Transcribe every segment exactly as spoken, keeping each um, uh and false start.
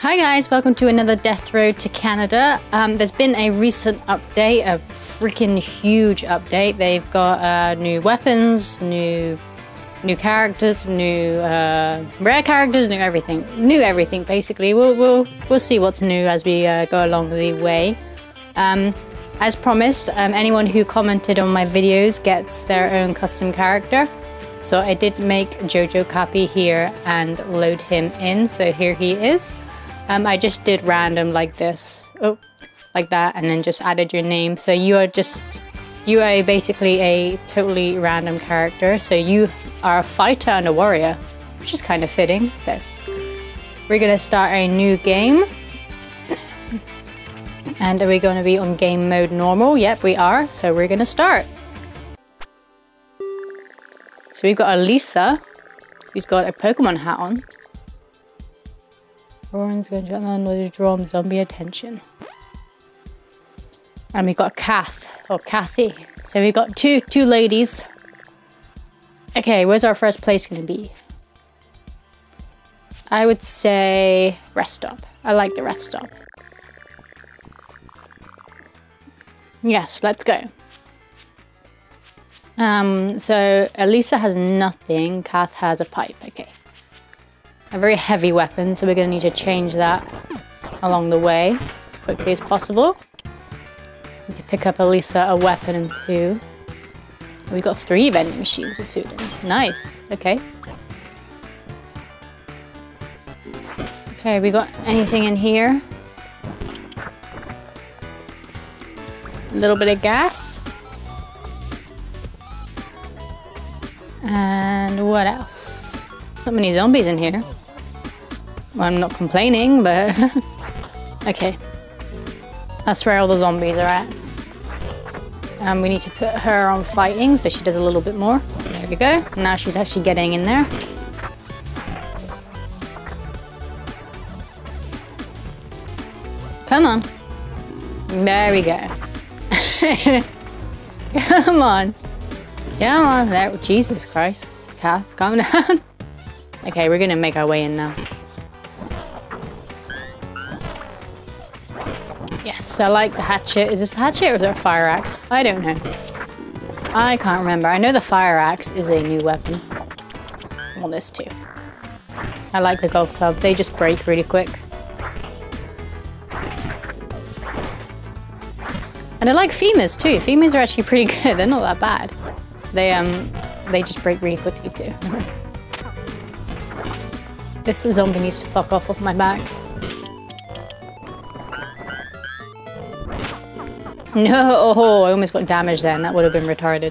Hi guys, welcome to another Death Road to Canada. Um, there's been a recent update, a freaking huge update. They've got uh, new weapons, new new characters, new uh, rare characters, new everything, new everything basically. We'll we'll we'll see what's new as we uh, go along the way. Um, as promised, um, anyone who commented on my videos gets their own custom character. So I did make Jojo Cappy here and load him in. So here he is. Um, I just did random like this, oh, like that, and then just added your name. So you are just, you are basically a totally random character. So you are a fighter and a warrior, which is kind of fitting. So we're gonna start a new game. And are we gonna be on game mode normal? Yep, we are. So we're gonna start. So we've got Elisa, who's got a Pokemon hat on. Roran's going to draw zombie attention. And we've got Kath, or Kathy. So we've got two two ladies. Okay, where's our first place going to be? I would say rest stop. I like the rest stop. Yes, let's go. Um, so Elisa has nothing. Kath has a pipe. Okay. A very heavy weapon, so we're going to need to change that along the way as quickly as possible. Need to pick up Elisa a weapon and two. We've got three vending machines with food in. Nice. Okay. Okay, we got anything in here? A little bit of gas. And what else? So many zombies in here. Well, I'm not complaining, but okay. That's where all the zombies are at. And we need to put her on fighting so she does a little bit more. There we go. Now she's actually getting in there. Come on. There we go. Come on. Come on. There. Jesus Christ. Kath, calm down. Okay, we're gonna make our way in now. Yes, I like the hatchet. Is this the hatchet or is it a fire axe? I don't know. I can't remember. I know the fire axe is a new weapon. Well, this too. I like the golf club. They just break really quick. And I like Femas too. Femas are actually pretty good. They're not that bad. They um, they just break really quickly too. This zombie needs to fuck off of my back. No, oh, I almost got damaged then. That would have been retarded.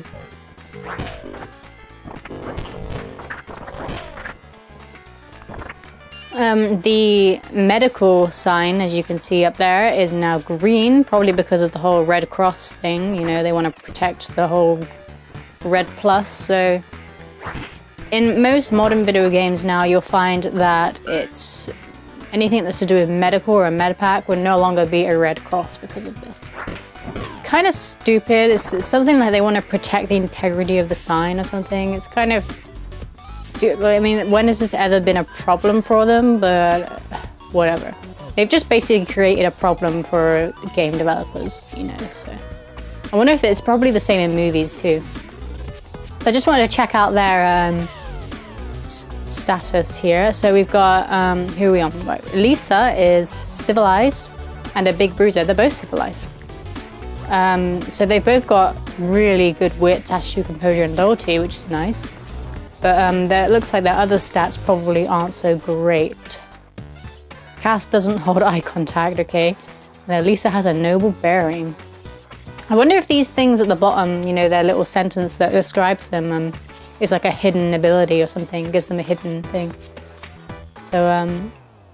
Um, the medical sign, as you can see up there, is now green, probably because of the whole Red Cross thing. You know, they want to protect the whole Red Plus, so... In most modern video games now, you'll find that it's anything that's to do with medical or a med pack would no longer be a Red Cross because of this. It's kind of stupid. It's, it's something like they want to protect the integrity of the sign or something. It's kind of stupid. I mean, when has this ever been a problem for them? But whatever. They've just basically created a problem for game developers, you know, so. I wonder if it's probably the same in movies too. So I just wanted to check out their um, status here. So we've got, um, who are we on? Right. Lisa is civilized and a big bruiser. They're both civilized. Um, so they've both got really good wit, attitude, composure, and loyalty, which is nice. But um, it looks like their other stats probably aren't so great. Kath doesn't hold eye contact, okay. Now Lisa has a noble bearing. I wonder if these things at the bottom, you know, their little sentence that describes them um, is like a hidden ability or something, gives them a hidden thing. So, um,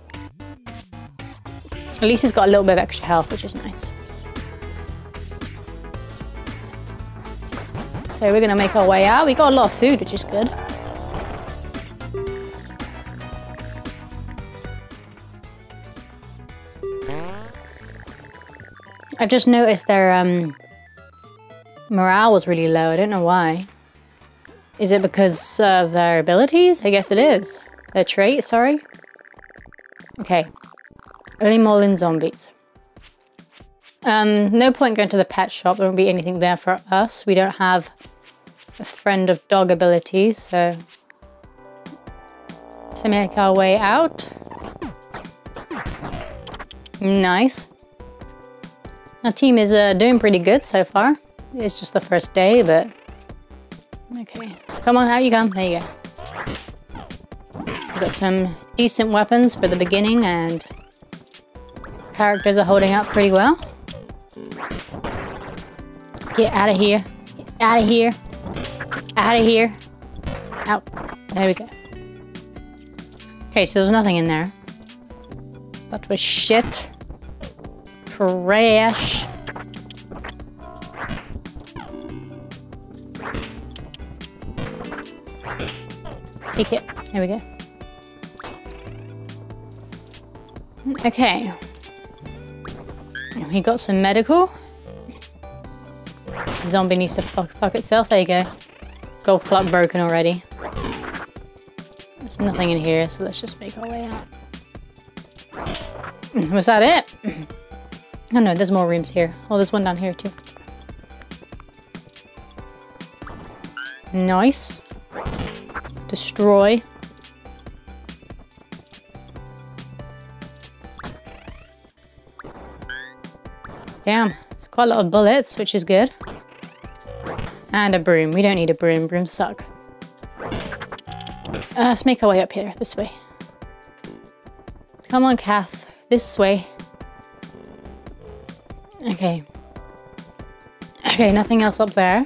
Lisa's got a little bit of extra health, which is nice. So we're gonna make our way out. We got a lot of food, which is good. I've just noticed their um, morale was really low. I don't know why. Is it because of their abilities? I guess it is. Their trait, sorry. Okay. Early morning zombies. Um, no point going to the pet shop. There won't be anything there for us. We don't have a friend of dog abilities, so... So make our way out. Nice. Our team is uh, doing pretty good so far. It's just the first day, but... Okay. Come on, out you come. There you go. We've got some decent weapons for the beginning, and... characters are holding up pretty well. Get out of here. Get out of here. Out of here. Out. There we go. Okay, so there's nothing in there. That was shit. Trash. Take it. There we go. Okay. We got some medical. The zombie needs to fuck, fuck itself. There you go. Golf club broken already. There's nothing in here, so let's just make our way out. Was that it? Oh no, there's more rooms here. Oh, there's one down here too. Nice. Destroy. Damn, it's quite a lot of bullets, which is good. And a broom. We don't need a broom. Brooms suck. Uh, let's make our way up here, this way. Come on, Kath. This way. Okay. Okay, nothing else up there.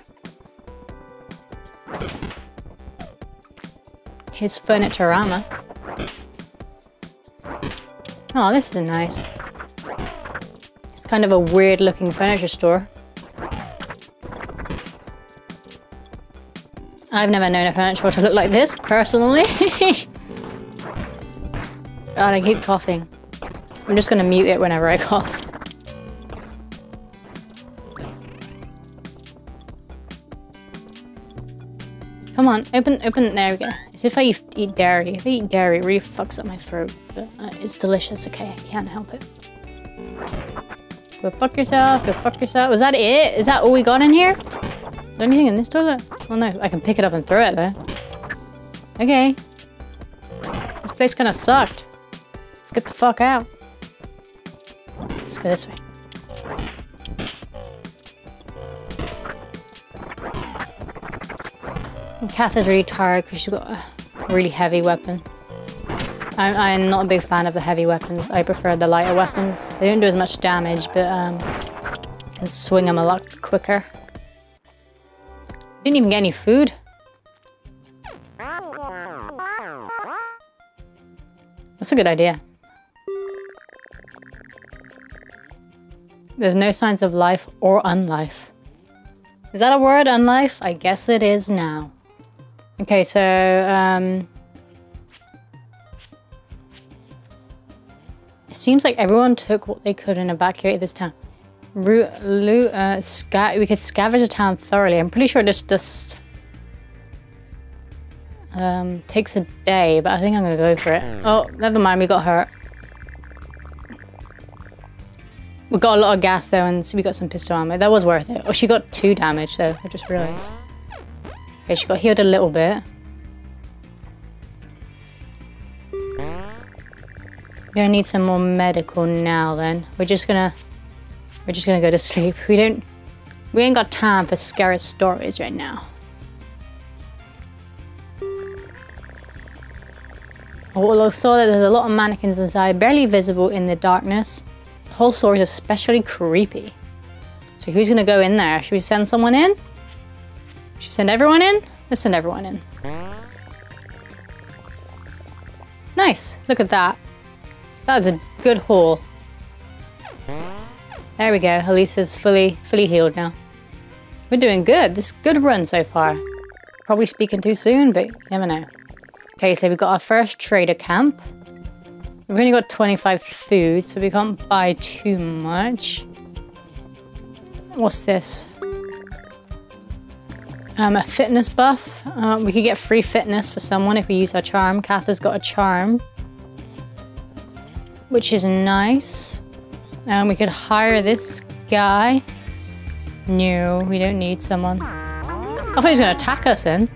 Here's Furniturama. Oh, this is nice. It's kind of a weird looking furniture store. I've never known a furniture store to look like this, personally. God, I keep coughing. I'm just gonna mute it whenever I cough. Come on, open, open, there we go. As if I eat dairy. If I eat dairy, it really fucks up my throat. But uh, it's delicious, okay, I can't help it. Go fuck yourself, go fuck yourself. Was that it? Is that all we got in here? Is there anything in this toilet? Well, no, I can pick it up and throw it though. Okay. This place kinda sucked. Let's get the fuck out. Let's go this way. And Kath is really tired because she's got a really heavy weapon. I'm, I'm not a big fan of the heavy weapons. I prefer the lighter weapons. They don't do as much damage, but um, you can swing them a lot quicker. Didn't even get any food. That's a good idea. There's no signs of life or unlife. Is that a word, unlife? I guess it is now. Okay, so, um... it seems like everyone took what they could and evacuated this town. Root, loot, uh, sca we could scavenge the town thoroughly. I'm pretty sure this just... Um, takes a day, but I think I'm gonna go for it. Oh, never mind, we got hurt. We got a lot of gas though, and so we got some pistol ammo. That was worth it. Oh, she got two damage though, I just realised. Okay, she got healed a little bit. We're gonna need some more medical now then. We're just gonna... We're just gonna go to sleep. We don't... We ain't got time for scary stories right now. Oh, I saw that there's a lot of mannequins inside, barely visible in the darkness. The whole story is especially creepy. So who's gonna go in there? Should we send someone in? Should we send everyone in? Let's send everyone in. Nice, look at that. That is a good haul. There we go, Elisa's fully, fully healed now. We're doing good, this is a good run so far. Probably speaking too soon, but you never know. Okay, so we've got our first trader camp. We've only got twenty-five food, so we can't buy too much. What's this? Um, a fitness buff. Uh, we could get free fitness for someone if we use our charm. Kath has got a charm. which is nice. Um, we could hire this guy. No, we don't need someone. I thought he was gonna attack us then.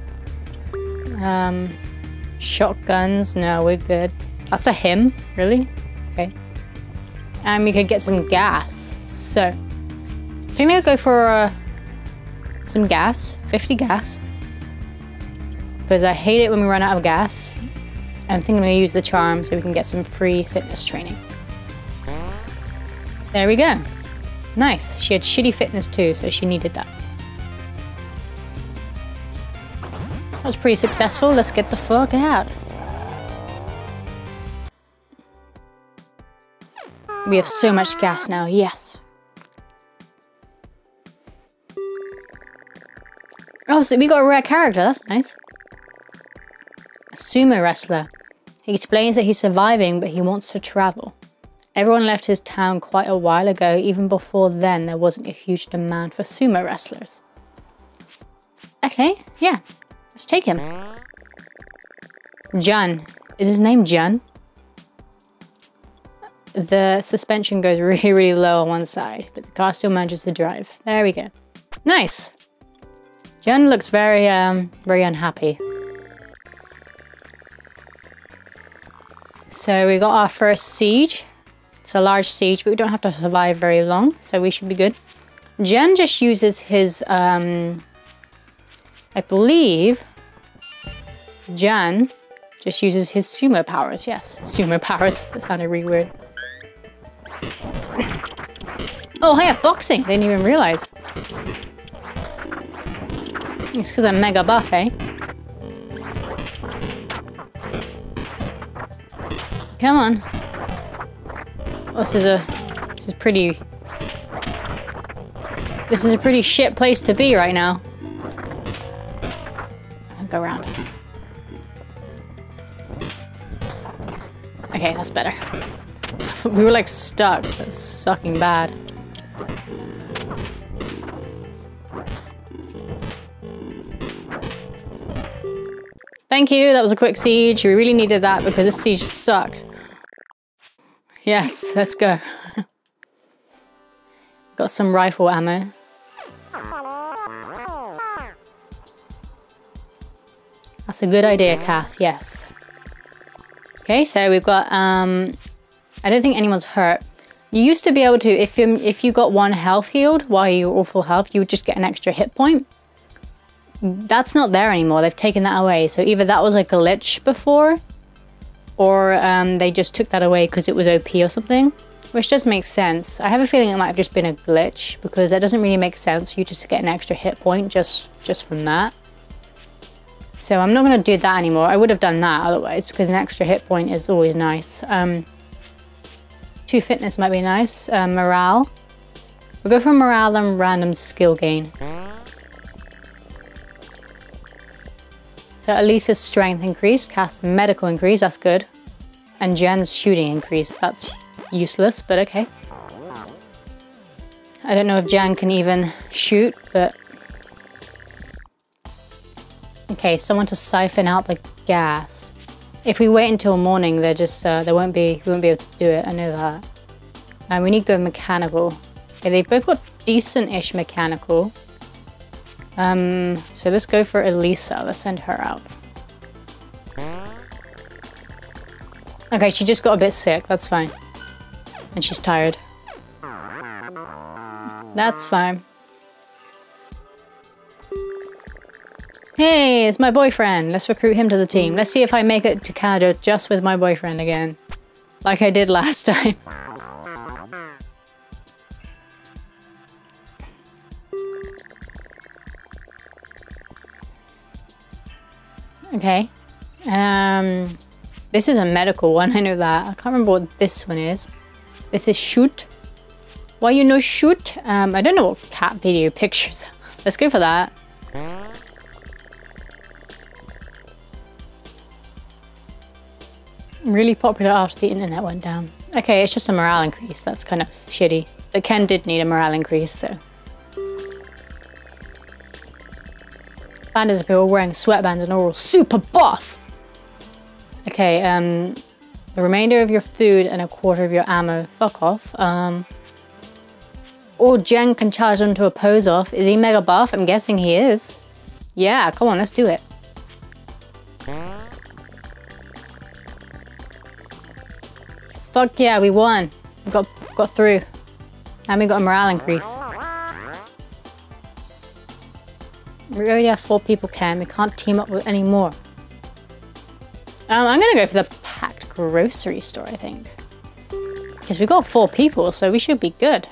Um, shotguns, no, we're good. That's a him, really? Okay. And we could get some gas. So, I think I'll go for uh, some gas, fifty gas. Because I hate it when we run out of gas. And I'm thinking I'm gonna use the charm so we can get some free fitness training. There we go. Nice. She had shitty fitness too, so she needed that. That was pretty successful. Let's get the fuck out. We have so much gas now, yes. Oh, so we got a rare character, that's nice. A sumo wrestler. He explains that he's surviving, but he wants to travel. Everyone left his town quite a while ago. Even before then, there wasn't a huge demand for sumo wrestlers. Okay, yeah, let's take him. Jun. Is his name Jun? The suspension goes really, really low on one side, but the car still manages to drive. There we go. Nice. Jun looks very, um, very unhappy. So we got our first siege. It's a large siege, but we don't have to survive very long, so we should be good. Jun just uses his, um, I believe, Jun just uses his sumo powers. Yes, sumo powers. That sounded really weird. Oh, I have boxing. Didn't even realize. It's because I'm mega buff, eh? Come on. Oh, this is a, this is pretty, this is a pretty shit place to be right now. I'll go around. Okay, that's better. We were like stuck. That's sucking bad. Thank you, that was a quick siege. We really needed that because this siege sucked. Yes, let's go. Got some rifle ammo. That's a good idea, Kath, yes. Okay, so we've got, um, I don't think anyone's hurt. You used to be able to, if you, if you got one health healed while you were all full health, you would just get an extra hit point. That's not there anymore, they've taken that away. So either that was a glitch before, or um, they just took that away because it was O P or something, which does make sense. I have a feeling it might have just been a glitch because that doesn't really make sense for you just to get an extra hit point just, just from that. So I'm not going to do that anymore. I would have done that otherwise because an extra hit point is always nice. Um, two fitness might be nice. Uh, morale. We'll go for morale and random skill gain. So Elisa's strength increase, Kath's medical increase, that's good. And Jen's shooting increase, that's useless, but okay. I don't know if Jen can even shoot, but... Okay, someone to siphon out the gas. If we wait until morning, they're just, uh, they won't be, we won't be able to do it, I know that. And we need to go mechanical. Okay, they've both got decent-ish mechanical. Um, so let's go for Elisa. Let's send her out. Okay, she just got a bit sick. That's fine. And she's tired. That's fine. Hey, it's my boyfriend. Let's recruit him to the team. Let's see if I make it to Canada just with my boyfriend again. Like I did last time. Okay, um, this is a medical one, I know that. I can't remember what this one is. This is shoot. Why you know shoot? Um, I don't know what cat video pictures. Let's go for that. Really popular after the internet went down. Okay, it's just a morale increase. That's kind of shitty. But Ken did need a morale increase, so. Bandits are people wearing sweatbands and are all super buff. Okay, um, The remainder of your food and a quarter of your ammo. Fuck off. Um, or Jen can charge onto a pose off. Is he mega buff? I'm guessing he is. Yeah, come on, let's do it. Fuck yeah, we won. We got, got through. And we got a morale increase. We already have four people, Ken. We can't team up with any more. Um, I'm gonna go for the packed grocery store, I think. Because we got four people, so we should be good.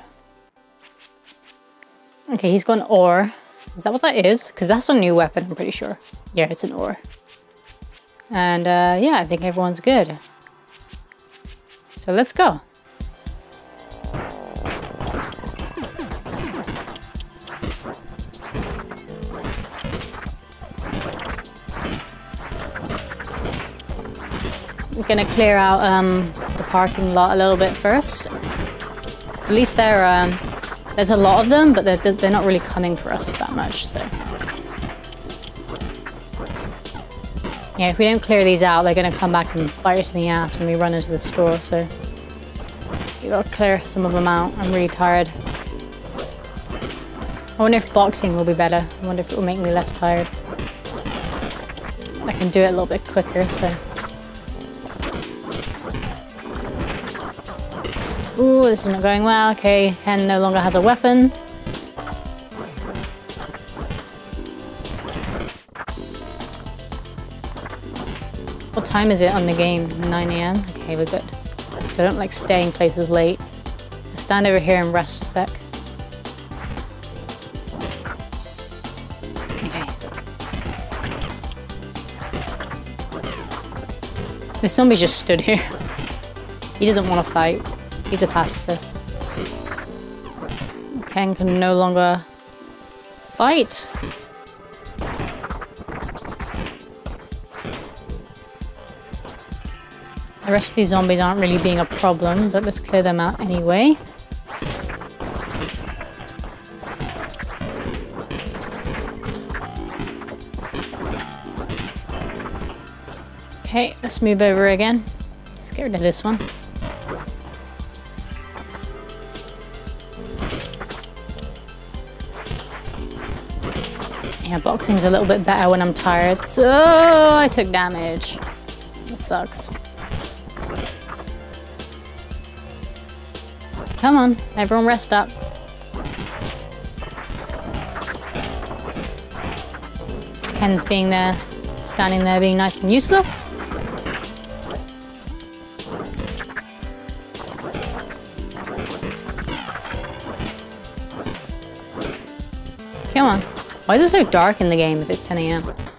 Okay, he's got an ore. Is that what that is? Because that's a new weapon, I'm pretty sure. Yeah, it's an ore. And uh, yeah, I think everyone's good. So let's go. I'm gonna clear out um, the parking lot a little bit first. At least there, um, there's a lot of them, but they're, they're not really coming for us that much, so. Yeah, if we don't clear these out, they're gonna come back and bite us in the ass when we run into the store, so. We gotta clear some of them out. I'm really tired. I wonder if boxing will be better. I wonder if it will make me less tired. I can do it a little bit quicker, so. Ooh, this is not going well. Okay, Ken no longer has a weapon. What time is it on the game? nine A M? Okay, we're good. So I don't like staying places late. I'll stand over here and rest a sec. Okay. The zombie just stood here. He doesn't want to fight. He's a pacifist. Ken can no longer fight. The rest of these zombies aren't really being a problem, but let's clear them out anyway. Okay, let's move over again. Let's get rid of this one. Yeah, boxing's a little bit better when I'm tired. So I took damage. That sucks. Come on, everyone rest up. Ken's being there, standing there being nice and useless. Come on. Why is it so dark in the game if it's ten A M?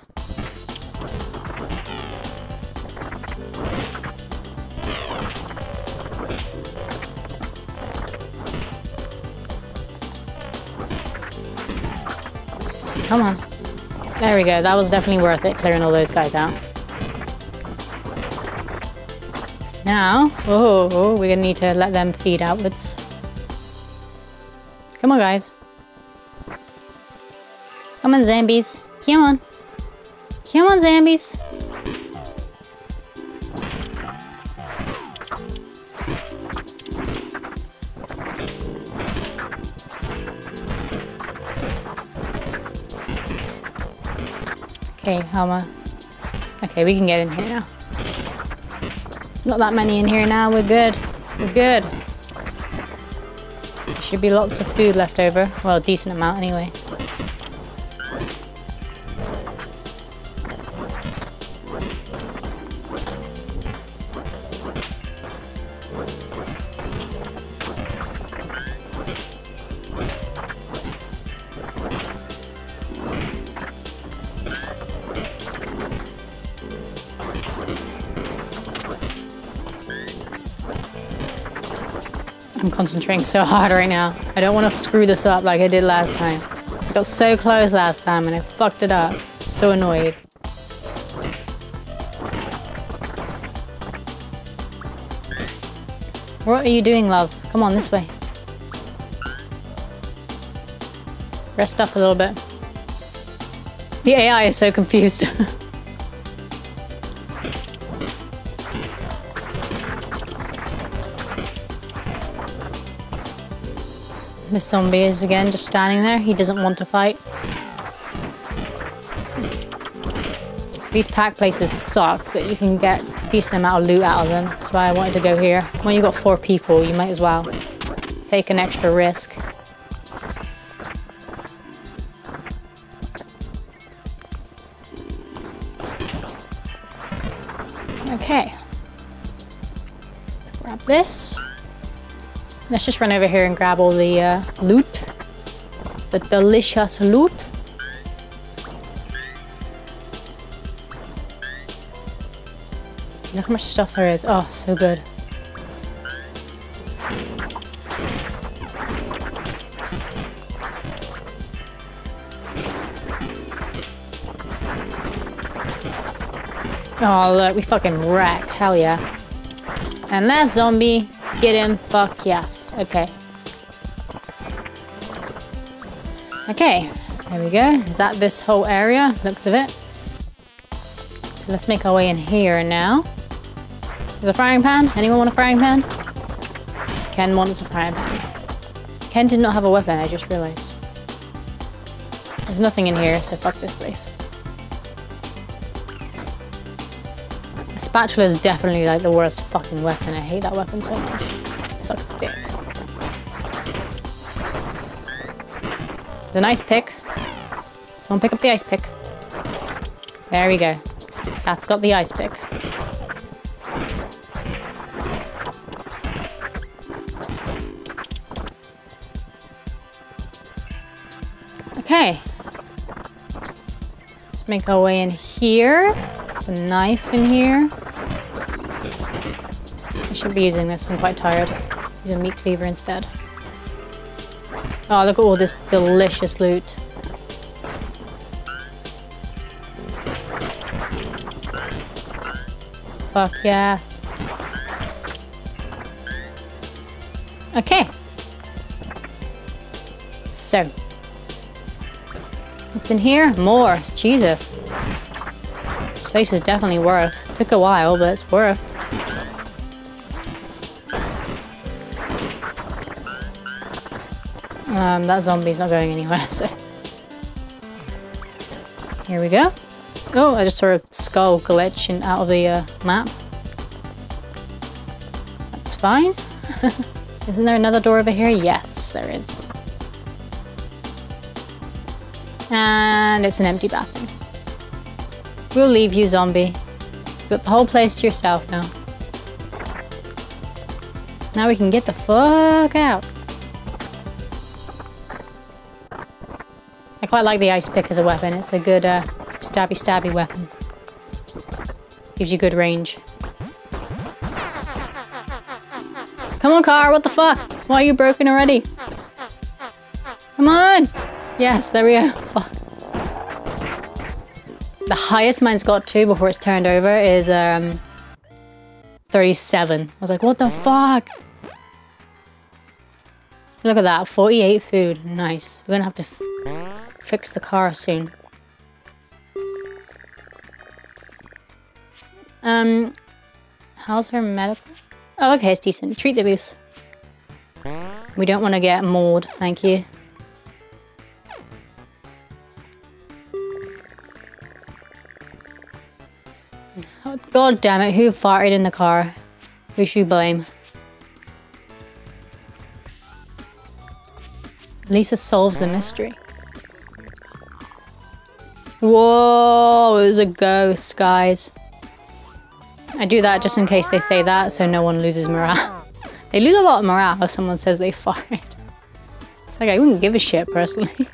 Come on. There we go. That was definitely worth it, clearing all those guys out. So now, oh, oh, we're gonna need to let them feed outwards. Come on, guys. Come on, zombies. Come on. Come on, zombies. Okay, how am I? Okay, we can get in here now. Not that many in here now. We're good. We're good. There should be lots of food left over. Well, a decent amount anyway. I'm concentrating so hard right now. I don't want to screw this up like I did last time. I got so close last time and I fucked it up. So annoyed. What are you doing, love? Come on, this way. Rest up a little bit. The A I is so confused. This zombie is again just standing there. He doesn't want to fight. These pack places suck, but you can get a decent amount of loot out of them. That's why I wanted to go here. When you've got four people, you might as well take an extra risk. Okay. Let's grab this. Let's just run over here and grab all the uh, loot. The delicious loot. See, look how much stuff there is. Oh, so good. Oh, look, we fucking wreck. Hell yeah. And that zombie. Get him. Fuck yes. Okay. Okay. There we go. Is that this whole area? Looks of it. So let's make our way in here now. There's a frying pan. Anyone want a frying pan? Ken wants a frying pan. Ken did not have a weapon, I just realized. There's nothing in here, so fuck this place. The spatula is definitely like the worst fucking weapon. I hate that weapon so much. Sucks dick. There's an ice pick. Someone pick up the ice pick. There we go. Kath's got the ice pick. Okay. Let's make our way in here. There's a knife in here. I should be using this. I'm quite tired. Use a meat cleaver instead. Oh, look at all this delicious loot. Fuck yes. Okay. So. What's in here? More. Jesus. This place was definitely worth. Took a while, but it's worth. Um, that zombie's not going anywhere, so. Here we go. Oh, I just saw a skull glitch in, out of the uh, map. That's fine. Isn't there another door over here? Yes, there is. And it's an empty bathroom. We'll leave you, zombie. You've got the whole place to yourself now. Now we can get the fuck out. I quite like the ice pick as a weapon. It's a good uh, stabby stabby weapon. Gives you good range. Come on, car, what the fuck? Why are you broken already? Come on! Yes, there we go. Fuck. The highest mine's got to before it's turned over is um, thirty-seven. I was like, what the fuck? Look at that, forty-eight food. Nice. We're gonna have to f fix the car soon. Um, how's her medical? Oh, okay, it's decent. Treat the boost. We don't want to get mauled, thank you. Oh, God damn it, who farted in the car? Who should you blame? Lisa solves the mystery. Whoa, it was a ghost, guys. I do that just in case they say that, so no one loses morale. They lose a lot of morale if someone says they farted. It's like, I wouldn't give a shit, personally.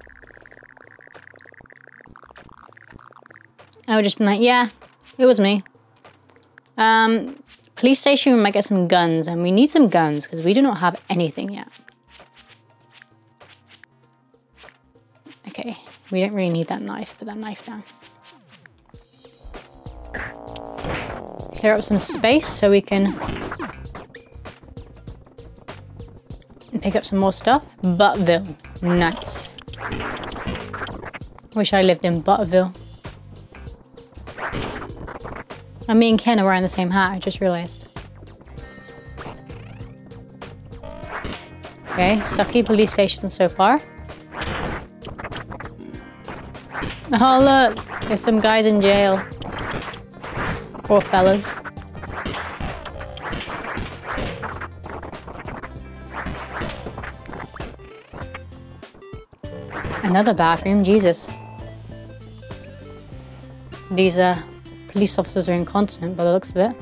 I would just be like, yeah, it was me. Um, police station, we might get some guns, and we need some guns, because we do not have anything yet. Okay, we don't really need that knife, put that knife down. Clear up some space so we can pick up some more stuff. Buttville, nice. Wish I lived in Buttville. And me and Ken are wearing the same hat, I just realized. Okay, Okay, sucky police station so far. Oh look, there's some guys in jail. Poor fellas. Another bathroom, Jesus. These uh, police officers are incontinent by the looks of it.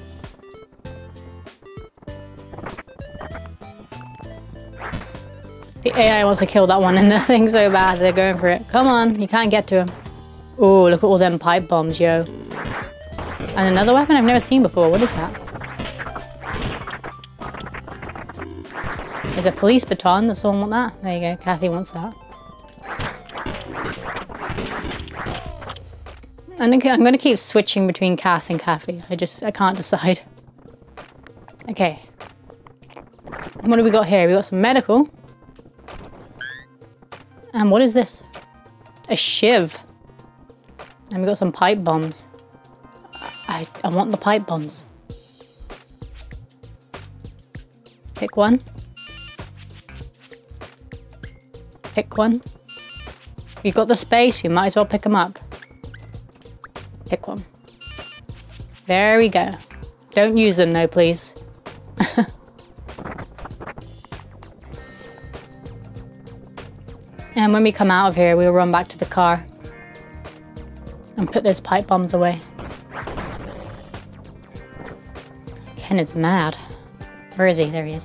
The A I wants to kill that one and the thing's so bad they're going for it. Come on, you can't get to him. Oh, look at all them pipe bombs, yo. And another weapon I've never seen before. What is that? There's a police baton. Does someone want that? There you go. Kathy wants that. I'm going to keep switching between Kath and Kathy. I just, I can't decide. Okay. What do we got here? We got some medical. And what is this? A shiv. And we got some pipe bombs. I, I want the pipe bombs. Pick one. Pick one. You've got the space, you might as well pick them up. Pick one. There we go. Don't use them though, please. And when we come out of here, we'll run back to the car and put those pipe bombs away. Ken is mad. Where is he? There he is.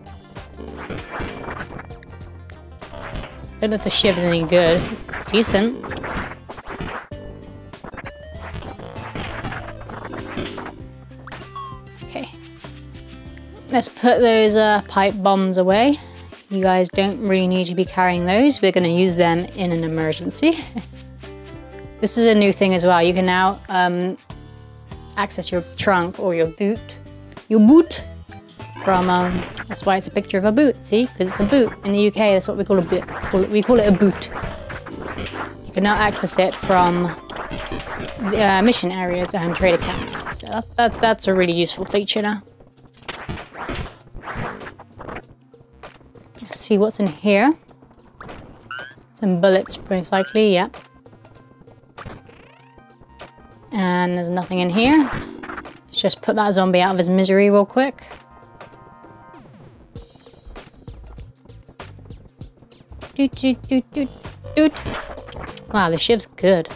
I don't know if the shiv's any good. It's decent. Okay. Let's put those uh, pipe bombs away. You guys don't really need to be carrying those. We're going to use them in an emergency. This is a new thing as well. You can now um, access your trunk or your boot. Your boot from, um, that's why it's a picture of a boot, see? Because it's a boot. In the U K, that's what we call a boot. We call it a boot. You can now access it from the, uh, mission areas and trader camps. So that, that, that's a really useful feature now. Let's see what's in here. Some bullets, most likely, yep. And there's nothing in here. Let's just put that zombie out of his misery real quick. Doot, doot, doot, doot, doot. Wow, the shiv's good.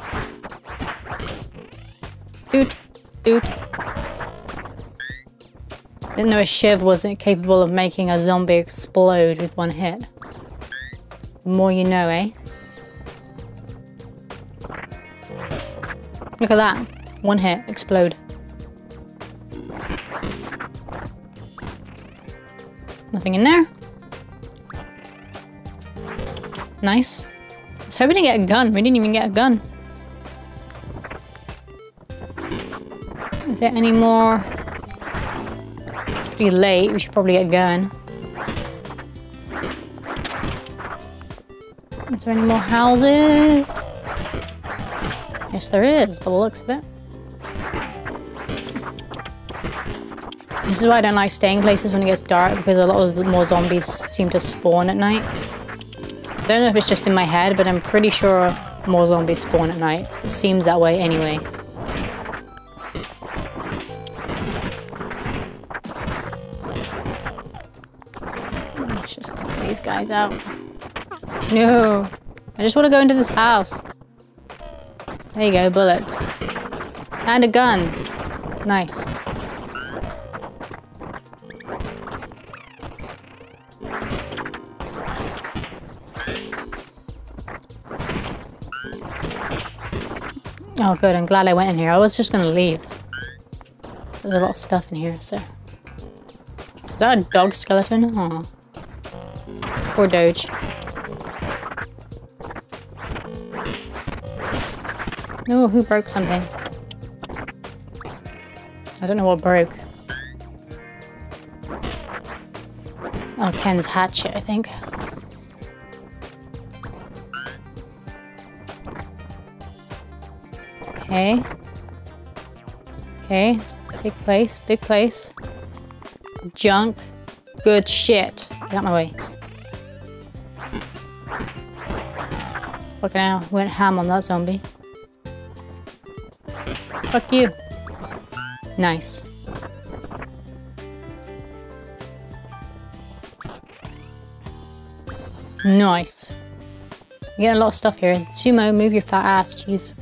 Doot, doot. Didn't know a shiv wasn't capable of making a zombie explode with one hit. The more you know, eh? Look at that. One hit, explode. Nothing in there. Nice. I was hoping to get a gun. We didn't even get a gun. Is there any more? It's pretty late. We should probably get going. Is there any more houses? Yes, there is, by the looks of it. This is why I don't like staying places when it gets dark, because a lot of the more zombies seem to spawn at night. I don't know if it's just in my head, but I'm pretty sure more zombies spawn at night. It seems that way anyway. Let's just clear these guys out. No! I just want to go into this house. There you go, bullets. And a gun. Nice. Oh good, I'm glad I went in here. I was just gonna leave. There's a lot of stuff in here, so. Is that a dog skeleton? Aw. Poor Doge. Oh, who broke something? I don't know what broke. Oh, Ken's hatchet, I think. Okay. Okay, big place, big place. Junk. Good shit. Get out my way. Fucking hell, went ham on that zombie. Fuck you. Nice. Nice. You get a lot of stuff here. Sumo, move your fat ass, jeez.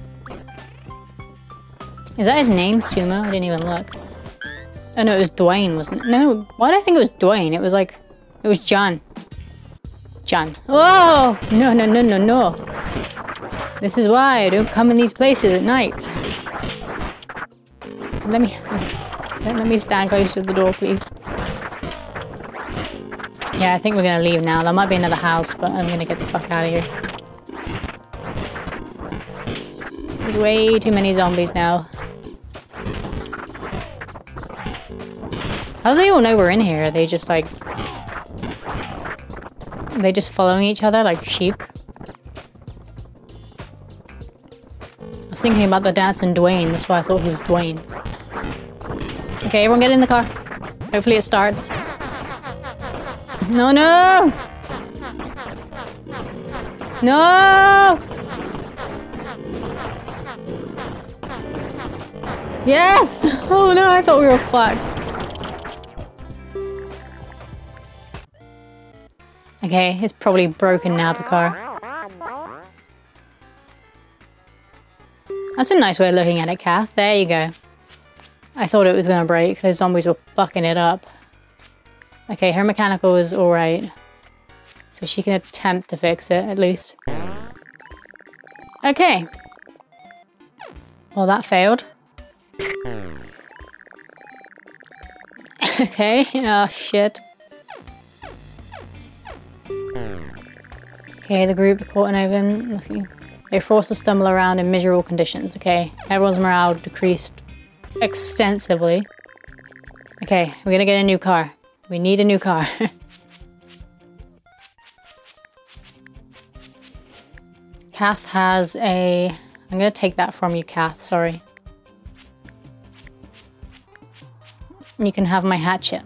Is that his name, Sumo? I didn't even look. Oh no, it was Dwayne, wasn't it? No, why did I think it was Dwayne? It was like, it was John. John. Oh! No, no, no, no, no. This is why I don't come in these places at night. Let me, let me stand close to the door, please. Yeah, I think we're gonna leave now. There might be another house, but I'm gonna get the fuck out of here. There's way too many zombies now. How do they all know we're in here? Are they just like... Are they just following each other like sheep? I was thinking about the dancing Dwayne. That's why I thought he was Dwayne. Okay, everyone get in the car. Hopefully it starts. No, no! No! Yes! Oh no, I thought we were fucked. Okay, it's probably broken now, the car. That's a nice way of looking at it, Kath. There you go. I thought it was gonna break. Those zombies were fucking it up. Okay, her mechanical is alright. So she can attempt to fix it, at least. Okay. Well, that failed. Okay, oh shit. Okay, the group caught an open. Let's see. They're forced to stumble around in miserable conditions. Okay, everyone's morale decreased extensively. Okay, we're gonna get a new car. We need a new car. Kath has a... I'm gonna take that from you, Kath, sorry. You can have my hatchet.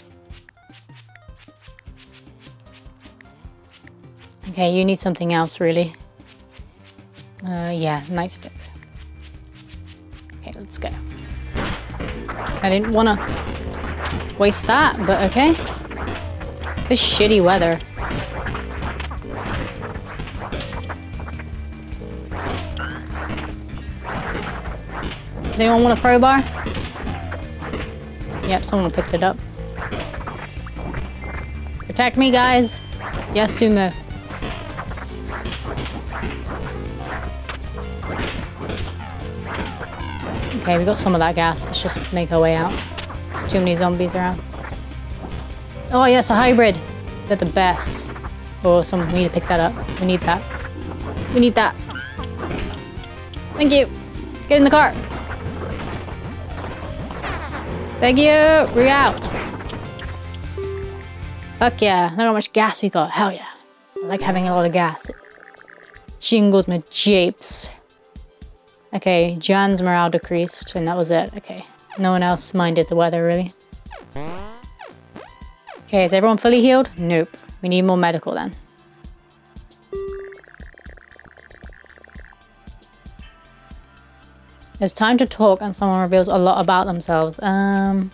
Okay, you need something else, really. Uh, yeah, nightstick. Okay, let's go. I didn't want to waste that, but okay. This shitty weather. Does anyone want a crowbar? Yep, someone picked it up. Protect me, guys. Yes, Sumo. Okay, we got some of that gas. Let's just make our way out. There's too many zombies around. Oh yes, a hybrid. They're the best. Oh, someone, we need to pick that up. We need that. We need that. Thank you. Get in the car. Thank you. We're out. Fuck yeah. Look how much gas we got. Hell yeah. I like having a lot of gas. It jingles my japes. Okay, Jan's morale decreased, and that was it. Okay, no one else minded the weather, really. Okay, is everyone fully healed? Nope. We need more medical, then. It's time to talk, and someone reveals a lot about themselves. Um,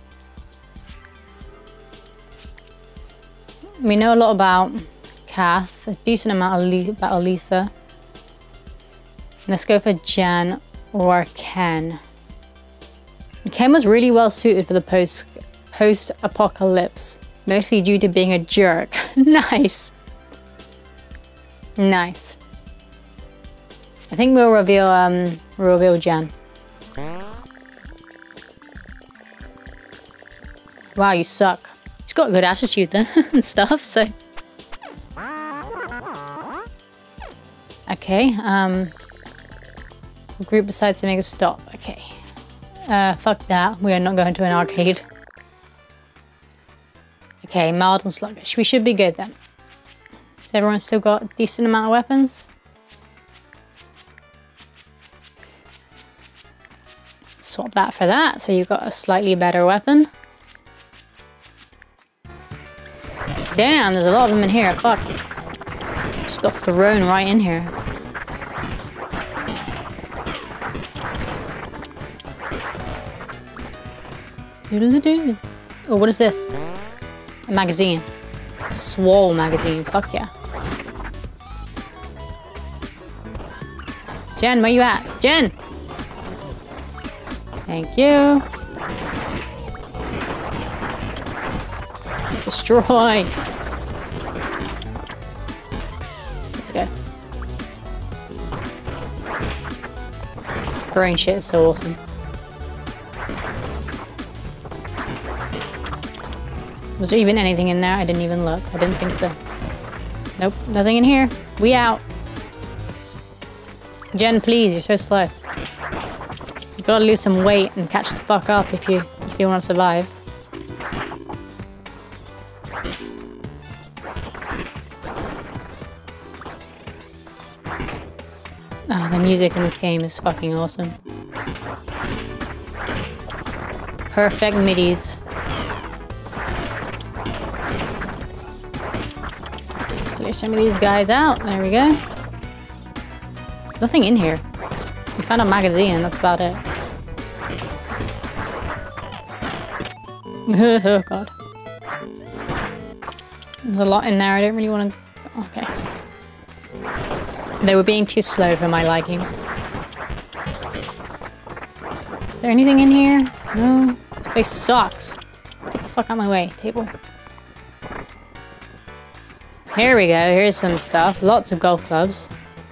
we know a lot about Kath, a decent amount about Elisa. Let's go for Jan or Ken. Ken was really well suited for the post post apocalypse, mostly due to being a jerk. Nice. Nice. I think we'll reveal um we'll reveal Jan. Wow, you suck. He's got a good attitude there and stuff, so. Okay, um the group decides to make a stop. Okay. Uh, fuck that. We are not going to an arcade. Okay, mild and sluggish. We should be good then. Has everyone still got a decent amount of weapons? Swap that for that, so you've got a slightly better weapon. Damn, there's a lot of them in here. Fuck. Just got thrown right in here. Doodle-doo. Oh, what is this? A magazine. A Swole magazine. Fuck yeah. Jen, where you at? Jen! Thank you. Destroy. Let's go. Throwing shit is so awesome. Was there even anything in there? I didn't even look. I didn't think so. Nope, nothing in here. We out. Jen, please, you're so slow. You gotta lose some weight and catch the fuck up if you if you want to survive. Oh, the music in this game is fucking awesome. Perfect midis. Let's clear some of these guys out. There we go. There's nothing in here. We found a magazine and that's about it. Oh god. There's a lot in there. I don't really want to... Okay. They were being too slow for my liking. Is there anything in here? No. This place sucks. Get the fuck out of my way, table. Here we go. Here's some stuff. Lots of golf clubs.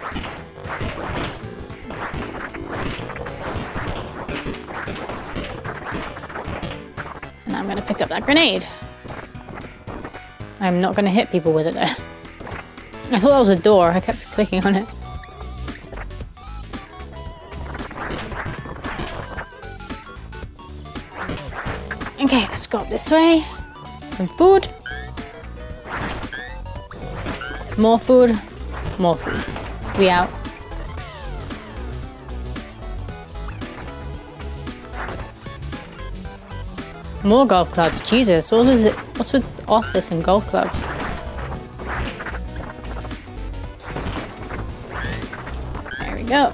And I'm gonna pick up that grenade. I'm not gonna hit people with it though. I thought that was a door. I kept clicking on it. Okay, let's go up this way. Some food. More food. More food. We out. More golf clubs. Jesus, what was it? What's with office and golf clubs? There we go.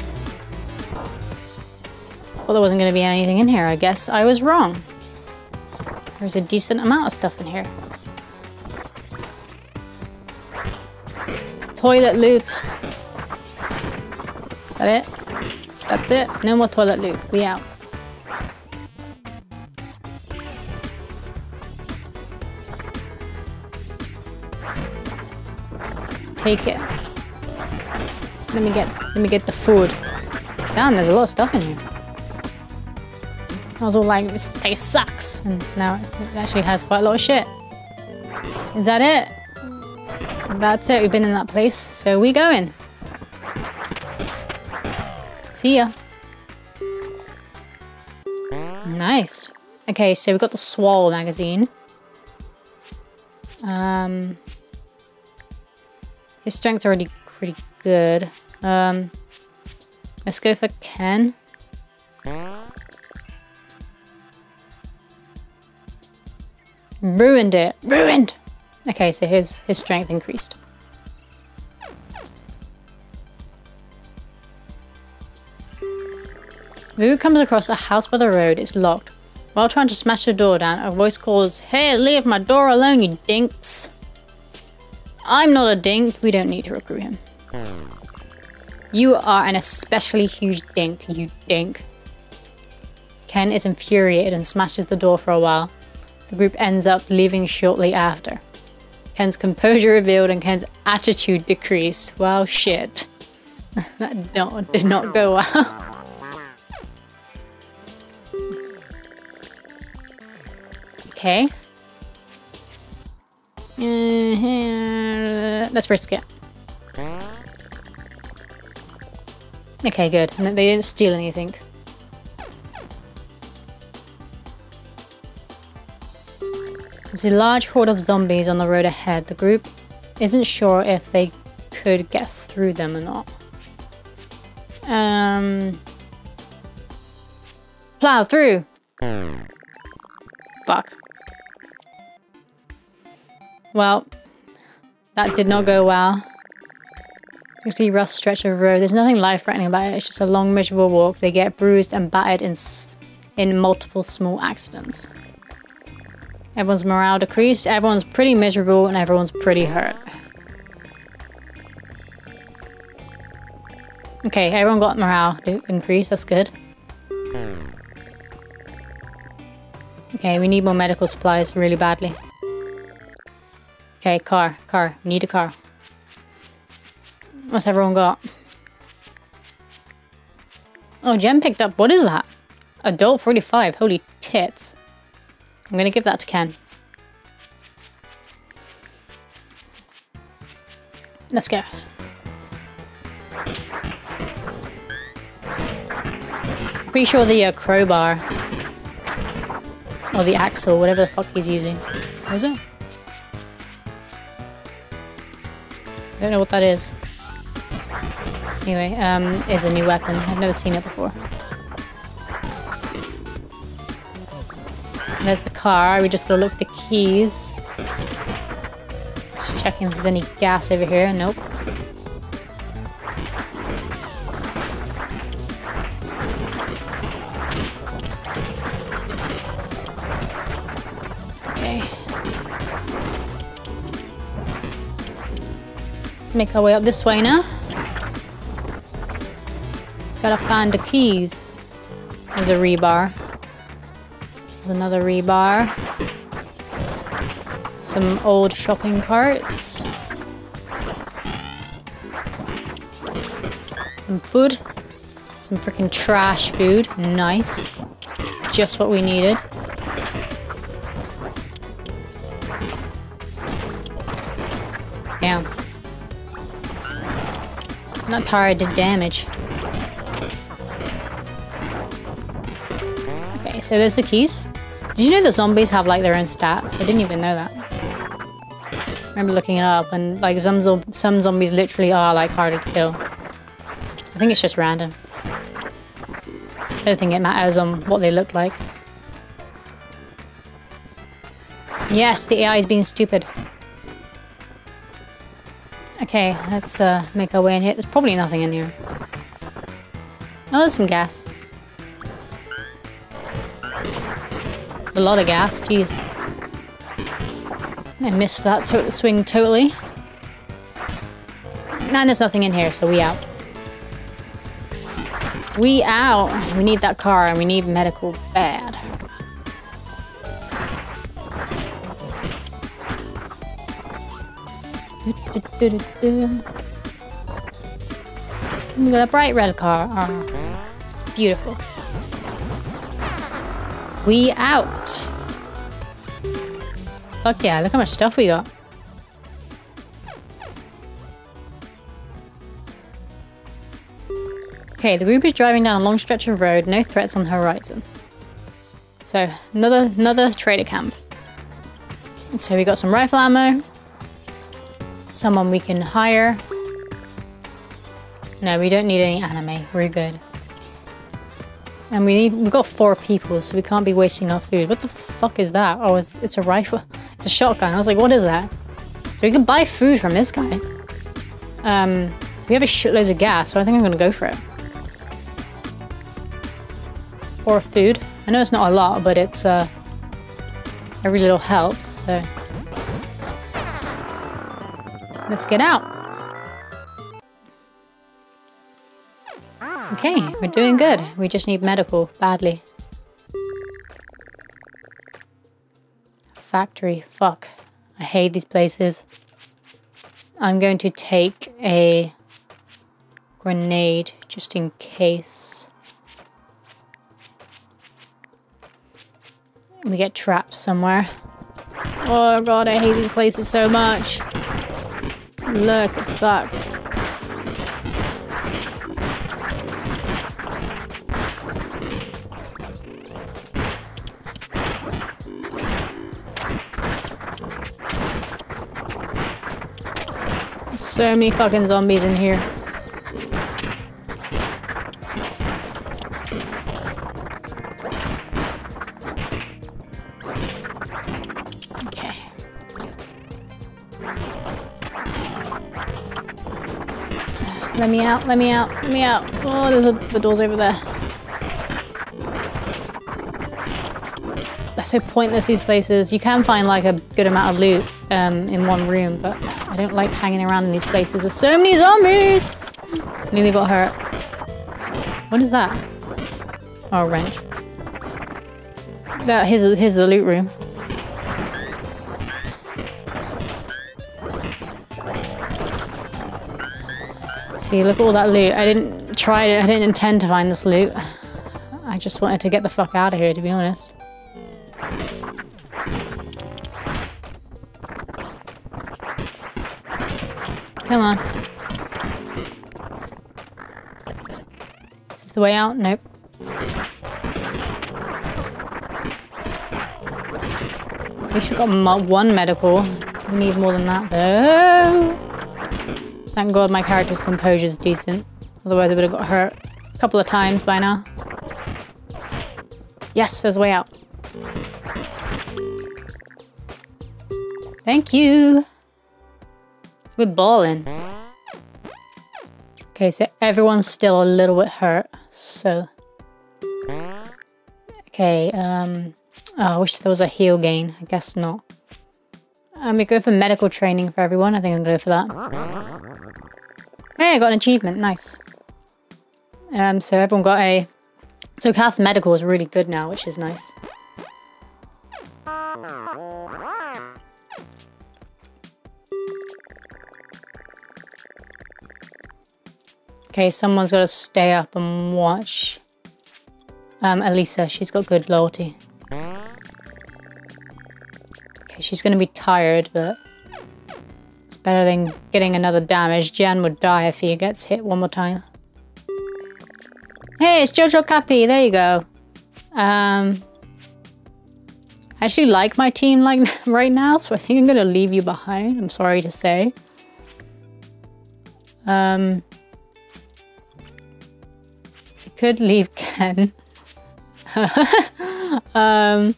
Well, there wasn't going to be anything in here. I guess I was wrong. There's a decent amount of stuff in here. Toilet loot. Is that it? That's it. No more toilet loot. We out. Take it. Let me get let me get the food. Damn, there's a lot of stuff in here. I was all like, this place sucks. And now it actually has quite a lot of shit. Is that it? That's it. We've been in that place, so we going. See ya. Nice. Okay, so we got the Swole magazine. Um, his strength's already pretty good. Um, let's go for Ken. Ruined it. Ruined! Okay, so his, his strength increased. Vu comes across a house by the road. It's locked. While trying to smash the door down, a voice calls, "Hey, leave my door alone, you dinks." I'm not a dink. We don't need to recruit him. You are an especially huge dink, you dink. Ken is infuriated and smashes the door for a while. The group ends up leaving shortly after. Ken's composure revealed and Ken's attitude decreased. Well, shit. That no, did not go well. Okay. Uh, let's risk it. Okay, good. And they didn't steal anything. There's a large horde of zombies on the road ahead. The group isn't sure if they could get through them or not. Um, plow through. Fuck. Well, That did not go well. Actually, rough stretch of road. There's nothing life-threatening about it. It's just a long, miserable walk. They get bruised and battered in, s in multiple small accidents. Everyone's morale decreased. Everyone's pretty miserable and everyone's pretty hurt. Okay, everyone got morale increase. That's good. Okay, we need more medical supplies really badly. Okay, car, car. We need a car. What's everyone got? Oh, Jen picked up. What is that? Adult forty-five. Holy tits. I'm gonna give that to Ken. Let's go. Pretty sure the uh, crowbar or the axle, whatever the fuck he's using. What is it? I don't know what that is. Anyway, um, is a new weapon. I've never seen it before. And there's the car. We just gotta look for the keys. Just checking if there's any gas over here. Nope. Okay. Let's make our way up this way now. Gotta find the keys. There's a rebar. There's another rebar. Some old shopping carts. Some food. Some freaking trash food. Nice. Just what we needed. Damn. That tire did damage. Okay, so there's the keys. Did you know that zombies have like their own stats? I didn't even know that. I remember looking it up and like some, some zombies literally are like harder to kill. I think it's just random. I don't think it matters on what they look like. Yes, the A I is being stupid. Okay, let's uh, make our way in here. There's probably nothing in here. Oh, there's some gas. A lot of gas, jeez. I missed that to swing totally. And there's nothing in here, so we out. We out. We need that car and we need medical bad. We got a bright red car. Oh, it's beautiful. We out. Fuck yeah, look how much stuff we got. Okay, the group is driving down a long stretch of road, no threats on the horizon. So, another another trader camp. So we got some rifle ammo. Someone we can hire. No, we don't need any anime, we're good. And we need, we've got four people, so we can't be wasting our food. What the fuck is that? Oh, it's, it's a rifle. It's a shotgun. I was like, what is that? So we can buy food from this guy. Um, we have a shitload of gas, so I think I'm gonna go for it. Four food. I know it's not a lot, but it's, uh, every little helps, so. Let's get out. Okay, we're doing good. We just need medical badly. Factory, fuck. I hate these places. I'm going to take a grenade just in case we get trapped somewhere. Oh god, I hate these places so much. Look, it sucks. So many fucking zombies in here. Okay. Let me out, let me out, let me out. Oh, there's a, the door's over there. They're so pointless, these places. You can find like a good amount of loot um, in one room, but I don't like hanging around in these places. There's so many zombies! Nearly got hurt. What is that? Oh, a wrench. That, here's, here's the loot room. See, look at all that loot. I didn't try it, I didn't intend to find this loot. I just wanted to get the fuck out of here, to be honest. Come on. Is this the way out? Nope. At least we've got one medical. We need more than that, though. Thank God my character's composure is decent. Otherwise I would have got hurt a couple of times by now. Yes, there's a way out. Thank you. We're balling. Okay, so everyone's still a little bit hurt, so... Okay, um... oh, I wish there was a heal gain. I guess not. I'm gonna go for medical training for everyone. I think I'm gonna go for that. Hey, I got an achievement. Nice. Um, so everyone got a... So Kath's medical is really good now, which is nice. Okay, someone's got to stay up and watch. Um, Elisa, she's got good loyalty. Okay, she's going to be tired, but it's better than getting another damage. Jan would die if he gets hit one more time. Hey, it's Jojo Cappy. There you go. Um, I actually like my team like right now, so I think I'm going to leave you behind. I'm sorry to say. Um... Could leave Ken. um,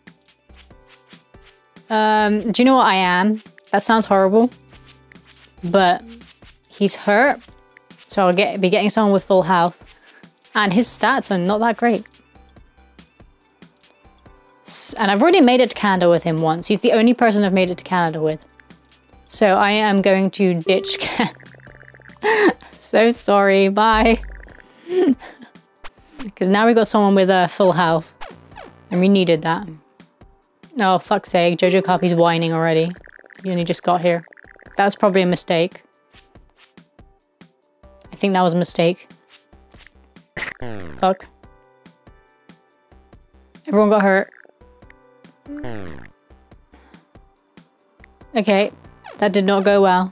um, do you know what I am? That sounds horrible, but he's hurt, so I'll get be getting someone with full health, and his stats are not that great. S and I've already made it to Canada with him once. He's the only person I've made it to Canada with, so I am going to ditch Ken. So sorry. Bye. Because now we got someone with uh, full health. And we needed that. Oh, fuck's sake. Jojo Cappy's whining already. He only just got here. That's probably a mistake. I think that was a mistake. Fuck. Everyone got hurt. Okay. That did not go well.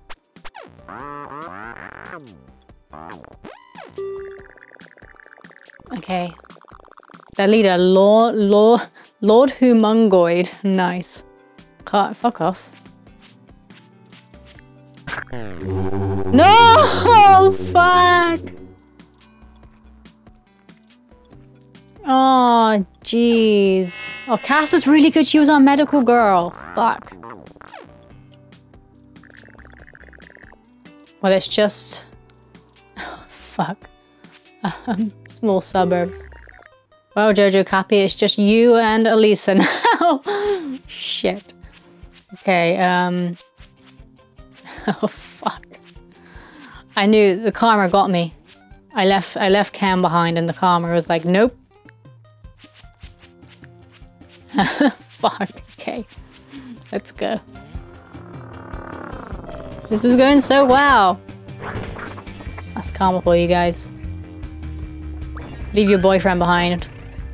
Okay. Their leader, Lord, Lord, Lord Humongoid. Nice. Can't, fuck off. No! Fuck! Oh, jeez. Oh, Kath was really good. She was our medical girl. Fuck. Well, it's just... Oh, fuck. Um... Small suburb. Well, Jojo Cappy, it's just you and Elisa now. Shit. Okay, um... oh, fuck. I knew the karma got me. I left I left Cam behind and the karma was like, nope. Fuck, okay. Let's go. This was going so well. That's karma for you guys. Leave your boyfriend behind.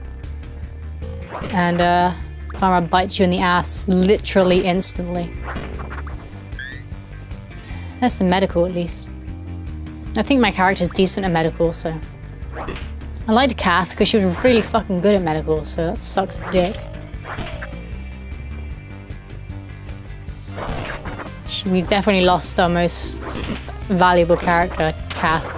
And, uh, karma bites you in the ass literally instantly. That's the medical, at least. I think my character's decent at medical, so... I liked Kath, because she was really fucking good at medical, so that sucks dick. She, we definitely lost our most valuable character, Kath.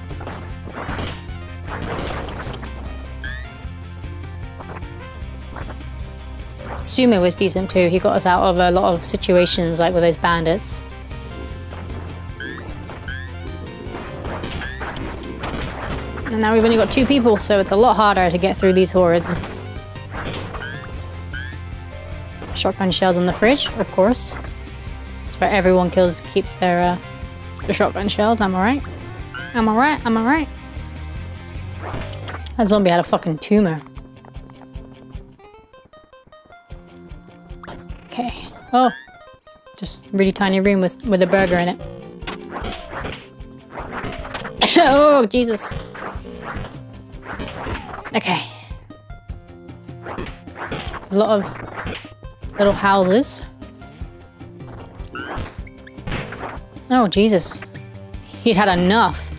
Sumo was decent too. He got us out of a lot of situations, like with those bandits. And now we've only got two people, so it's a lot harder to get through these hordes. Shotgun shells in the fridge, of course. That's where everyone kills keeps their uh, the shotgun shells. Am I right? Am I right? Am I right? That zombie had a fucking tumor. Okay. Oh, just really tiny room with with a burger in it. Oh Jesus. Okay. There's a lot of little houses. Oh, Jesus. He'd had enough.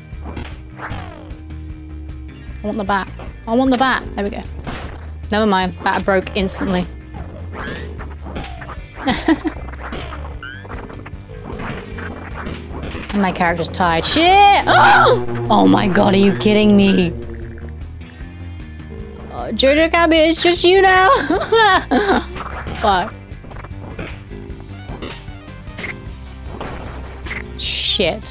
I want the bat. I want the bat. There we go. Never mind. Bat broke instantly. And my character's tired. Shit! Oh! Oh my god, are you kidding me? Oh, Jojo Gabby, it's just you now! Fuck. Shit.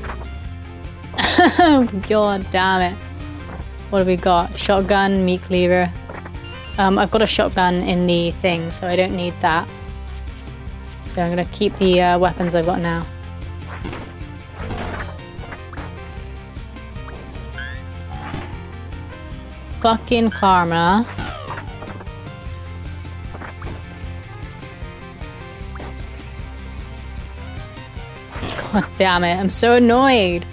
God damn it. What have we got? Shotgun, meat cleaver. Um, I've got a shotgun in the thing, so I don't need that. So I'm gonna keep the uh, weapons I've got now. Fucking karma. God damn it, I'm so annoyed.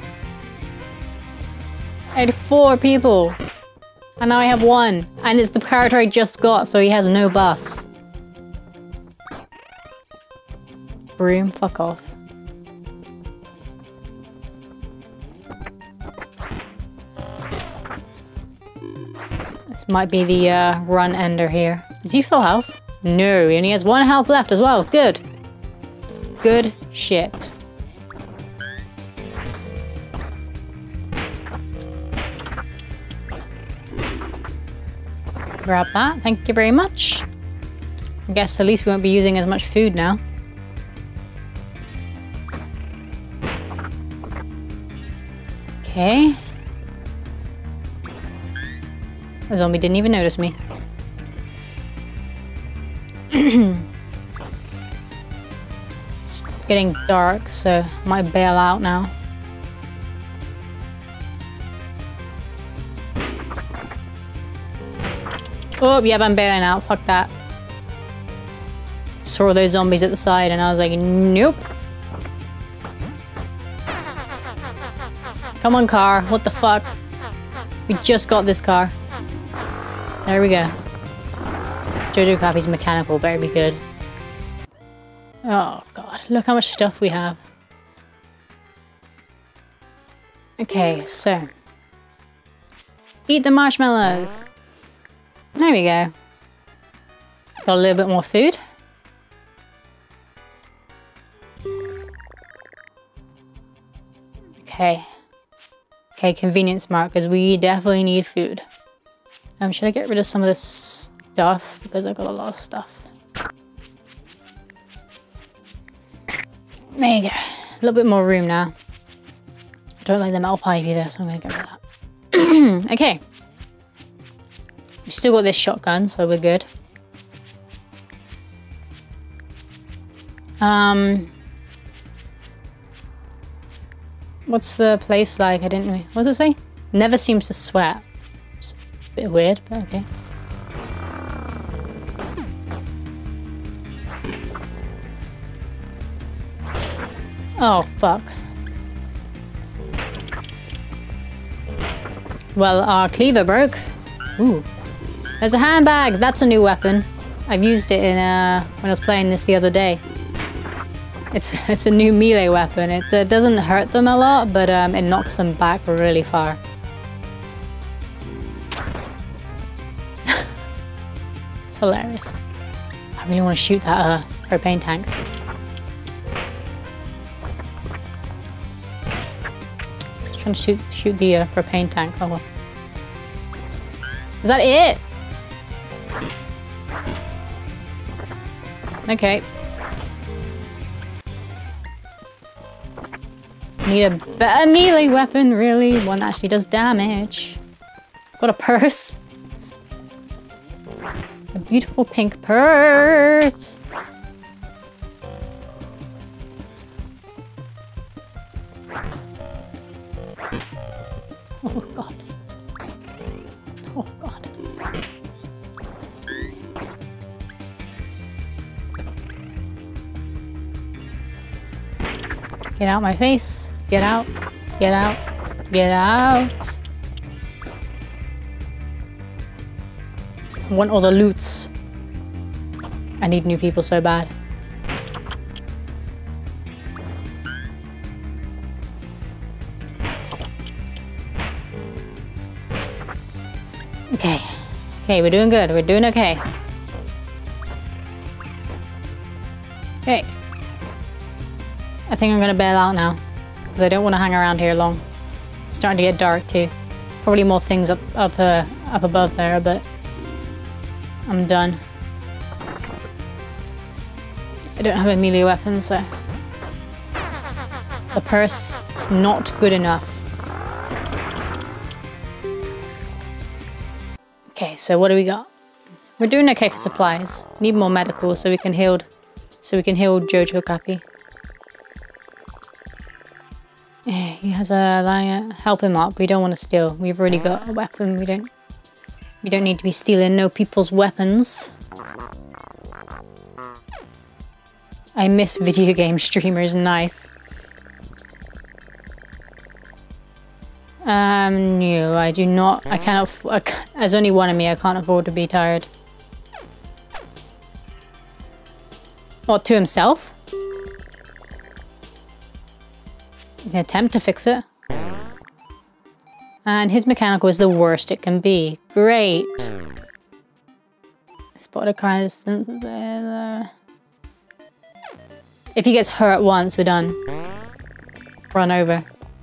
I had four people. And now I have one. And it's the character I just got, so he has no buffs. Broom, fuck off. This might be the uh, run ender here. Is he full health? No, he only has one health left as well. Good. Good shit. Grab that, thank you very much. I guess at least we won't be using as much food now. Okay. The zombie didn't even notice me. It's getting dark, so I might bail out now. Oh, yeah, I'm bailing out. Fuck that. Saw those zombies at the side and I was like, nope. Come on, car. What the fuck? We just got this car. There we go. Jojo Copy's mechanical, better be good. Oh, God. Look how much stuff we have. Okay, so. Eat the marshmallows. There we go. Got a little bit more food. Okay. Okay, convenience markers. We definitely need food. Um, should I get rid of some of this stuff? Because I've got a lot of stuff. There you go. A little bit more room now. I don't like the metal pipe either, so I'm going to get rid of that. Okay. We've still got this shotgun, so we're good. Um, what's the place like? I didn't know. What does it say? Never seems to sweat. It's a bit weird, but okay. Oh, fuck. Well, our cleaver broke. Ooh. There's a handbag. That's a new weapon. I've used it in uh, when I was playing this the other day. It's it's a new melee weapon. It uh, doesn't hurt them a lot, but um, it knocks them back really far. It's hilarious. I really want to shoot that uh, propane tank. I was trying to shoot shoot the uh, propane tank. Oh well. Is that it? Okay. Need a better melee weapon, really. One that actually does damage. Got a purse. A beautiful pink purse. Oh god. Oh god. Get out my face. Get out. Get out. Get out. I want all the loots. I need new people so bad. Okay. Okay, we're doing good. We're doing okay. Okay. I think I'm gonna bail out now. Because I don't want to hang around here long. It's starting to get dark too. Probably more things up up uh, up above there, but I'm done. I don't have a melee weapon, so the purse is not good enough. Okay, so what do we got? We're doing okay for supplies. Need more medical so we can heal, so we can heal Jojo Cappy. Yeah, he has a like, help him up. We don't want to steal. We've already got a weapon. We don't. We don't need to be stealing no people's weapons. I miss video game streamers. Nice. Um, no, I do not. I cannot. I can't, there's only one of me. I can't afford to be tired. What, to himself? You can attempt to fix it. And his mechanical is the worst it can be. Great. Spot a car distance there. If he gets hurt once, we're done. Run over.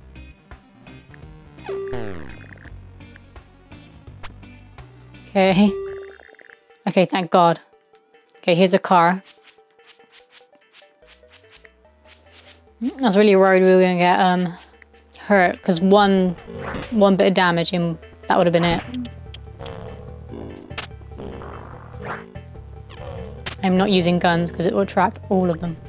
Okay. Okay, thank God. Okay, here's a car. I was really worried we were gonna get um hurt because one one bit of damage and that would have been it. I'm not using guns because it will trap all of them.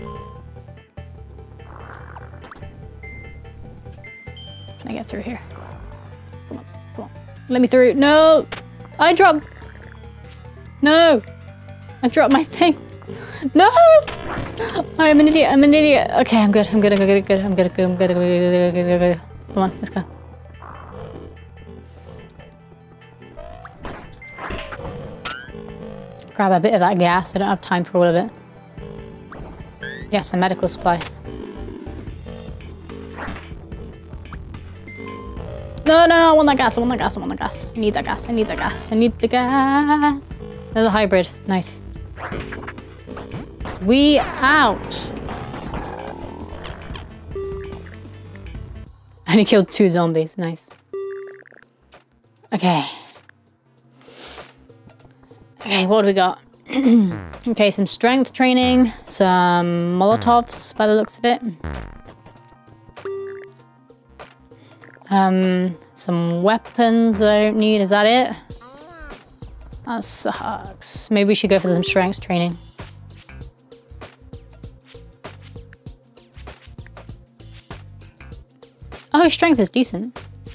Can I get through here? Come on, come on. Let me through. No! I dropped... No! I dropped my thing. No! I'm an idiot. I'm an idiot. Okay, I'm good. I'm good. I'm good. I'm good. I'm good. I'm good. I'm good. I'm good. I'm good. I'm good. Come on, let's go. Grab a bit of that gas. I don't have time for all of it. Yes, a medical supply. No, no, no, I want that gas. I want that gas. I want that gas. I need that gas. I need that gas. I need the gas. There's a hybrid. Nice. We out. And he killed two zombies. Nice. Okay. Okay, what do we got? Okay, some strength training, some Molotovs by the looks of it. Um, some weapons that I don't need. Is that it? That sucks. Maybe we should go for some strength training. Oh, his strength is decent.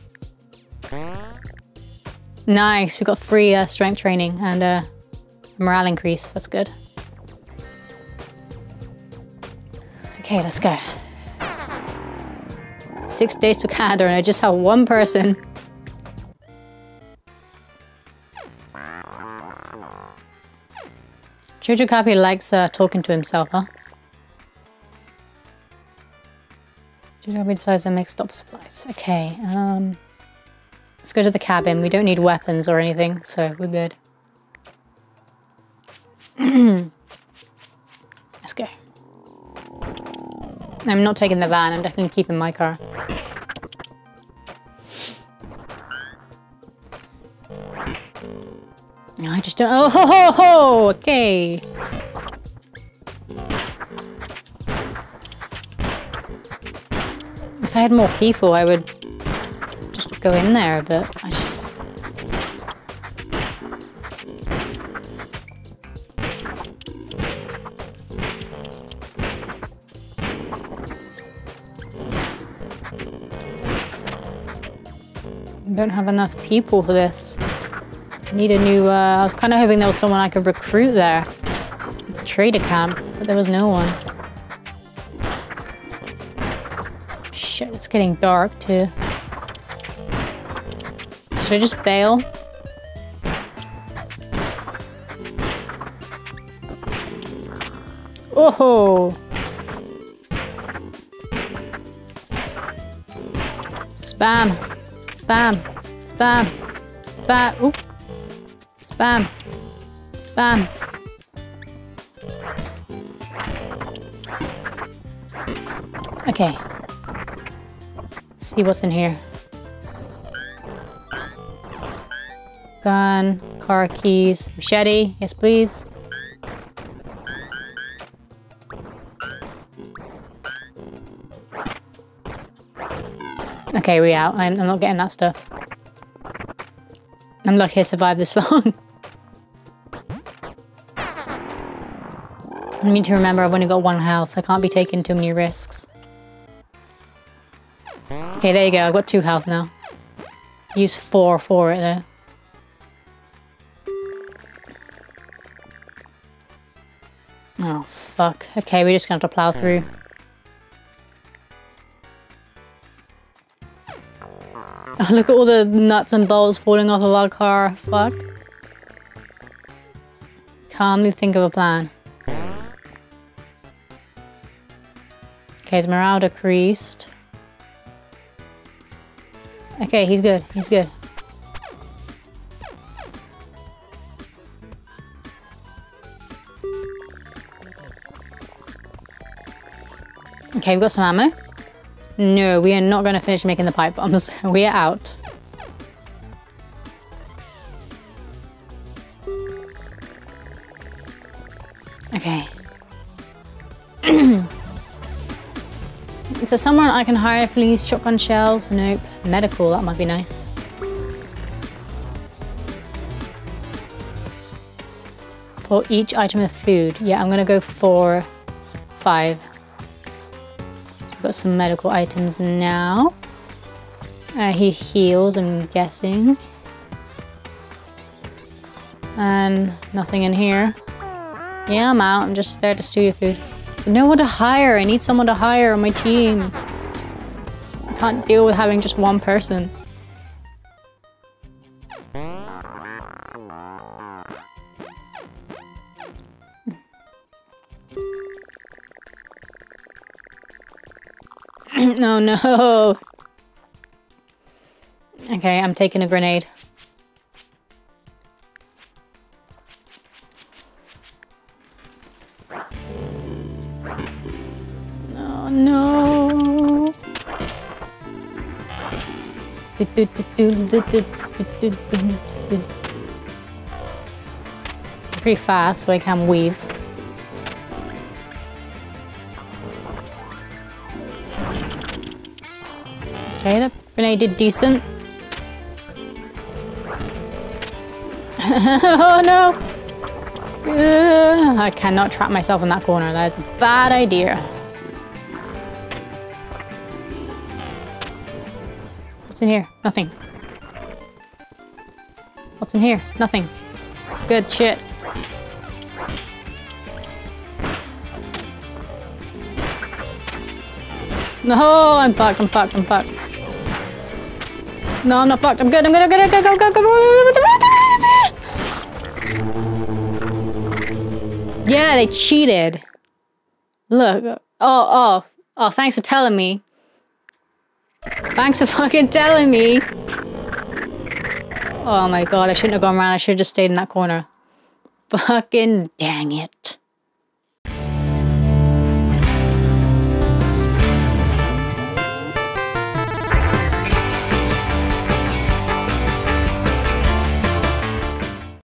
Nice, we got free uh, strength training and uh, morale increase. That's good. Okay, let's go. Six days to Canada and I just have one person. Jojo Cappy likes uh, talking to himself, huh? Jojo Cappy decides to make stop supplies. Okay, um... let's go to the cabin. We don't need weapons or anything, so we're good. Let's go. I'm not taking the van. I'm definitely keeping my car. No, I just don't... Oh, ho, ho, ho! Okay. If I had more people, I would just go in there, but I just... I don't have enough people for this. Need a new, uh, I was kind of hoping there was someone I could recruit there. The trader camp, but there was no one. Shit, it's getting dark too. Should I just bail? Oh! Spam! Spam! Spam! Spam! Oop! Spam! Spam! Okay. Let's see what's in here. Gun, car keys, machete, yes please. Okay, we out. I'm, I'm not getting that stuff. I'm lucky I survived this long. I need to remember I've only got one health. I can't be taking too many risks. Okay, there you go. I've got two health now. Use four for it though. Oh, fuck. Okay, we're just gonna have to plow through. Oh, look at all the nuts and bolts falling off of our car. Fuck. Calmly think of a plan. Okay, his morale decreased. Okay, he's good. He's good. Okay, we've got some ammo. No, we are not going to finish making the pipe bombs. We are out. Okay. Is there someone I can hire, please? Shotgun shells? Nope. Medical, that might be nice. For each item of food. Yeah, I'm going to go for five. Got some medical items now. Uh, he heals, I'm guessing. And nothing in here. Yeah, I'm out. I'm just there to steal your food. So no one to hire. I need someone to hire on my team. I can't deal with having just one person. No, no. Okay, I'm taking a grenade. Oh, no. Pretty fast, so I can weave. Okay, the grenade did decent. Oh no! Uh, I cannot trap myself in that corner. That is a bad idea. What's in here? Nothing. What's in here? Nothing. Good shit. No, I'm fucked, I'm fucked, I'm fucked. No, I'm not fucked. I'm good. I'm good. I'm good. I'm good. Go, go, go, go. Yeah, they cheated. Look. Oh, oh, oh, thanks for telling me. Thanks for fucking telling me. Oh my god, I shouldn't have gone around. I should have just stayed in that corner. Fucking dang it.